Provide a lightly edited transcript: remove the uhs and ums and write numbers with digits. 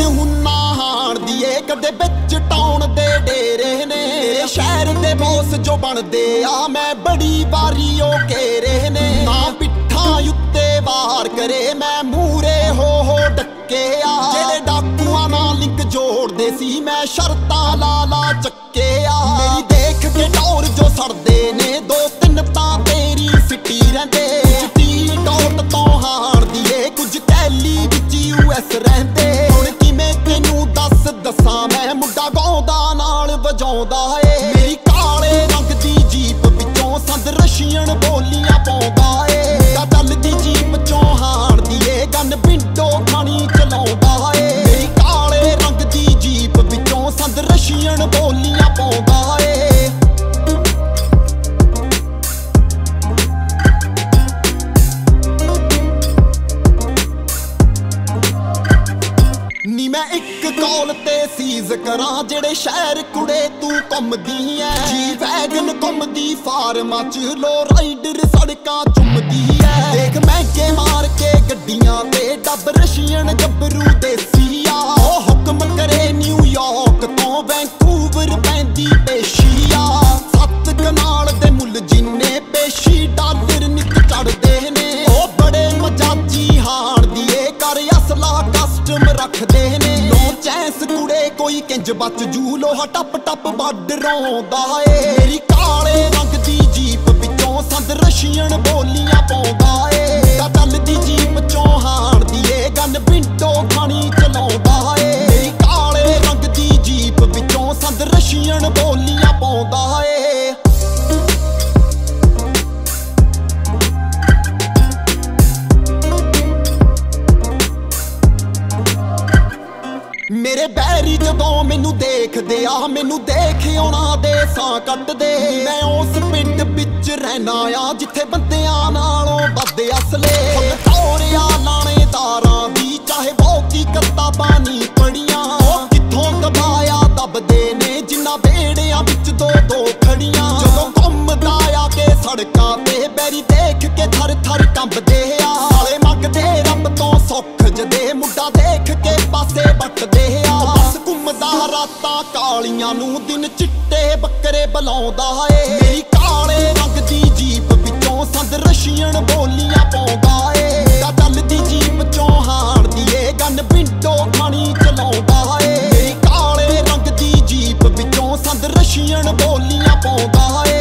ਸ਼ੌਕੀਨ ਹੁੰਨਾ ਹਾਣ ਦੀਏ ਕਦੇ ਵਿੱਚ ਟਾਉਣ ਦੇ ਡੇਰੇ ਨੇ। ਸ਼ਹਿਰ ਦੇ ਬੌਸ ਜੋ ਬਣਦੇ ਆ ਮੈਂ ਬੜੀ ਵਾਰੀ ਉਹ ਘੇਰੇ ਨੇ। ਨਾ ਪਿੱਠਾਂ ਉੱਤੇ ਵਾਰ ਕਰੇ ਮੈਂ ਮੂਰੇ ਹੋ ਡੱਕੇ ਆ। ਜਿਹੜੇ ਡਾਕੂਆਂ ਨਾਲ ਲਿੰਕ ਜੋੜਦੇ ਸੀ ਮੈਂ ਸ਼ਰਤਾਂ ਲਾ ਚੱਕੇ ਆ। ਮੇਰੀ ਦੇਖ ਕੇ ਟੌਰ ਜੋ ਸੜਦੇ ਨੇ ਦੋ ਤਿੰਨ ਤਾਂ ਤੇਰੀ ਸਿੱਟੀ ਰਹਿੰਦੇ। ਕੁਝ ਟੌਟ ਤੋਂ ਹਾਣ ਦੀਏ ਕੁਝ ਕੈਲੀ ਵਿੱਚ US ਰਹਿੰਦੇ। ਹੁਣ ਕਿਵੇਂ ਤੈਨੂੰ ਦੱਸਾਂ ਮੈਂ ਮੁੰਡਾ ਗਾਉਂਦਾ ਨਾਲ ਵਜਾਉਂਦਾ ਏ। ਮੇਰੀ ਕਾਲੇ ਰੰਗ ਦੀ ਜੀਪ ਵਿੱਚੋਂ ਸੰਦ ਰਸ਼ੀਅਨ ਬੋਲੀਆਂ ਪਾਉਂਦਾ ਏ। ਮੁੰਡਾ ਚੱਲਦੀ ਜੀਪ ਚੋਂ ਹਾਣ ਦੀਏ ਗਨ ਵਿੰਡੋ ਖਾਣੀ ਚਲਾਉਂਦਾ ਏ। ਮੇਰੀ ਕਾਲੇ ਰੰਗ ਦੀ ਜੀਪ ਵਿੱਚੋਂ ਸੰਦ ਰਸ਼ੀਅਨ ਬੋਲੀਆਂ ਪਾਉਂਦਾ ਏ। ਨੀ ਮੈਂ ਇੱਕ ਕਾਲ ਤੇ ਸੀਜ਼ ਕਰਾਂ ਜਿਹੜੇ ਸ਼ਹਿਰ ਕੁੜੇ ਤੂੰ ਘੁੰਮਦੀ ਐ। ਜੀ ਵੈਗਨ ਘੁੰਮਦੀ ਫਾਰਮਾਂ ਚ ਲੋ ਰਾਈਡਰ ਸੜਕਾਂ ਚੁੰਮਦੀ ਐ। ਦੇਖ ਮਹਿੰਗੇ ਮਾਰ ਕੇ ਗੱਡੀਆਂ ਤੇ ਡੱਬ ਰਸ਼ੀਅਨ ਗੱਭਰੂ ਦੇਸੀ ਆ। ਉਹ ਹੁਕਮ ਕਰੇ ਨਿਊਯਾਰਕ ਤੋਂ ਵੈਂਕੂਵਰ ਪੈਂਦੀ ਪੇਸ਼ੀ ਆ। 7 ਕਨਾਲ ਦੇ ਮੁੱਲ ਜਿੰਨੇ ਪੇਸ਼ੀ ਡਾਲਰ ਨਿੱਤ ਚੜਦੇ ਨੇ। ਉਹ ਬੜੇ ਮਜਾਜੀ ਹਾਣ ਦੀਏ ਕਰ ਅਸਲਾ ਕਸਟਮ ਰੱਖਦੇ ਨੇ। ਨੋ ਚੈਂਸ ਕੁੜੇ ਕੋਈ ਕਿੰਜ ਬਚ ਜੂ ਲੋਹਾ ਟੱਪ ਵੱਡ ਰੋਂਦਾ ਏ। ਮੇਰੀ ਕਾਲੇ ਰੰਗ ਦੀ ਜੀਪ ਵਿੱਚੋਂ ਸੰਦ ਰਸ਼ੀਅਨ ਬੋਲੀਆਂ ਪਾਉਂਦਾ ਏ। ਮੁੰਡਾ ਚੱਲਦੀ ਜੀਪ ਚੋਂ ਹਾਣ ਦੀਏ ਗਨ ਵਿੰਡੋ ਖਾਣੀ ਚਲਾਉਂਦਾ ਏ। ਮੇਰੀ ਕਾਲੇ ਰੰਗ ਦੀ ਜੀਪ ਵਿੱਚੋਂ ਸੰਦ ਰਸ਼ੀਅਨ ਬੋਲੀਆਂ ਪਾਉਂਦਾ ਏ। ਮੇਰੇ ਬੈਰੀ ਜਦੋਂ ਮੈਨੂੰ ਦੇਖਦੇ ਆ ਮੈਨੂੰ ਦੇਖ ਉਹਨਾਂ ਦੇ ਸਾਹ ਕੱਟਦੇ। ਮੈਂ ਉਸ ਪਿੰਡ ਵਿੱਚ ਰਹਿਣਾ ਆ ਜਿੱਥੇ ਬੰਦਿਆਂ ਨਾਲੋਂ ਵੱਧ ਅਸਲੇ। ਟੋਰਿਆ ਲਾਣੇਦਾਰਾਂ ਦੀ ਚਾਹੇ ਬਹੁਤੀ ਕਿਤਾਬਾਂ ਨਹੀਂ ਪੜੀਆਂ। ਉਹ ਕਿੱਥੋਂ ਦਬਾਇਆ ਦੱਬਦੇ ਨੇ ਜਿੰਨਾ ਵੇੜਿਆਂ ਵਿੱਚ ਦੋ ਖੜੀਆਂ। ਜਦੋਂ ਘੁੰਮਦਾ ਆ ਕੇ ਸੜਕਾਂ ਤੇ ਬੈਰੀ ਦੇਖ ਕੇ ਥਰ ਕੰਬਦੇ ਆ। ਸਾਲੇ ਮੰਗਦੇ ਰੱਬ ਤੋਂ ਸੁੱਖ ਜਦੇ ਮੁੰਡਾ ਦੇਖ ਕੇ ਪਾਸੇ ਵੱਟਦੇ ਆ। ਬਸ ਘੁੰਮਦਾ ਰਾਤਾਂ ਕਾਲੀਆਂ ਨੂੰ ਦਿਨ ਚਿੱਟੇ ਬੱਕਰੇ ਬੁਲਾਉਂਦਾ ਏ। ਮੇਰੀ ਕਾਲੇ ਰੰਗ ਦੀ ਜੀਪ ਵਿੱਚੋਂ ਸੰਦ ਰਸ਼ੀਅਨ ਬੋਲੀਆਂ ਪਾਉਂਦਾ ਏ। ਮੁੰਡਾ ਚੱਲਦੀ ਜੀਪ ਚੋਂ ਹਾਣ ਦੀਏ ਗਨ ਵਿੰਡੋ ਖਾਣੀ ਚਲਾਉਂਦਾ ਏ। ਮੇਰੀ ਕਾਲੇ ਰੰਗ ਦੀ ਜੀਪ ਵਿੱਚੋਂ ਸੰਦ ਰਸ਼ੀਅਨ ਬੋਲੀਆਂ ਪਾਉਂਦਾ ਏ।